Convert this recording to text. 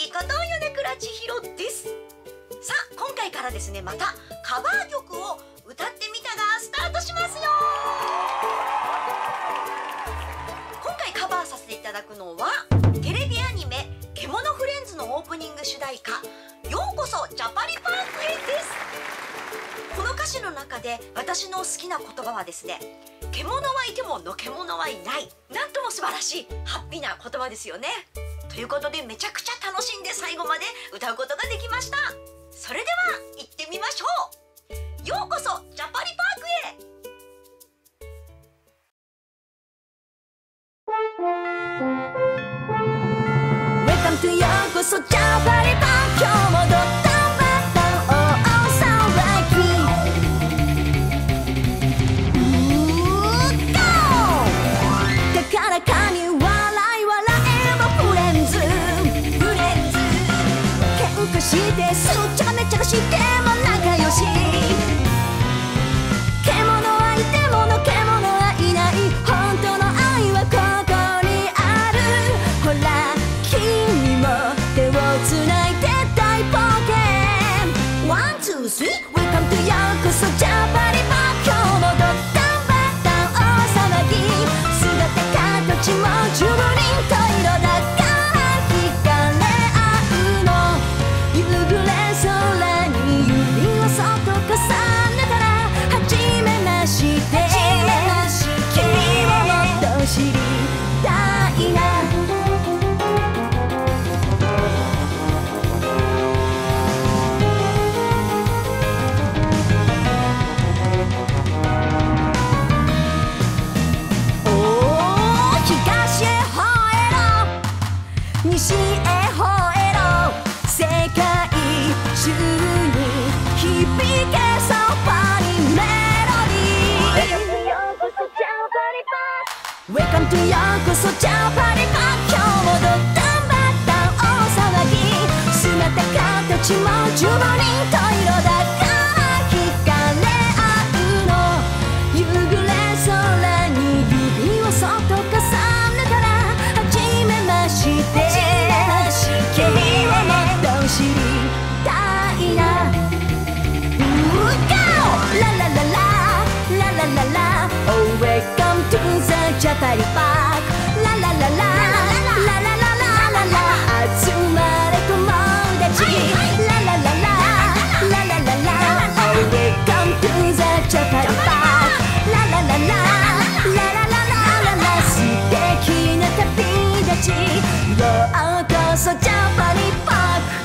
い、片米倉千尋です。さあ、今回からですね、またカバー曲を歌ってみたがスタートしますよ。今回カバーさせていただくのはテレビアニメ「獣フレンズ」のオープニング主題歌「ようこそジャパリパークへ」です。この歌詞の中で私の好きな言葉はですね、獣はいてものけ者はいない、なんとも素晴らしいハッピーな言葉ですよね。ということで、めちゃくちゃ楽しんで最後まで歌うことができました。それでは行ってみましょう。ようこそジャパリパークへ。 Welcome to ようこそジャパリパーク。今日もドッタンバッタン大騒ぎ。高らかに笑い笑えばフレンズ。喧嘩してすっちゃかめっちゃかしても仲良し。獣はいてものけ者はいない。本当の愛はここにある。ほら君も手をつないで大冒険。ワンツースリー Welcome to ようこそジャパリパーク。今日もドッタンバッタン大騒ぎ。姿形も十分と色だから惹かれ合うの。夕暮れ空に指をそっと重ねたら初めまして。君をもっと知りたいな。東へ吠えろ西へ吠えろ。世界中に響けそばにメロディー。 Welcome to ようこそジャパリパーク。今日もドッタンバッタン大騒ぎ。姿形も十分と色だから惹かれ合うの。夕暮れ空に指をそっと重ねたら初めまして。君をもっと知りたいな。ララララララララ Oh welcome to the ジャパリパーク。ララララララララララ集まれ友達。ララララララララ Oh welcome to the ジャパリパーク。ララララララララ素敵な旅立ち。ようこそジャパリパーク。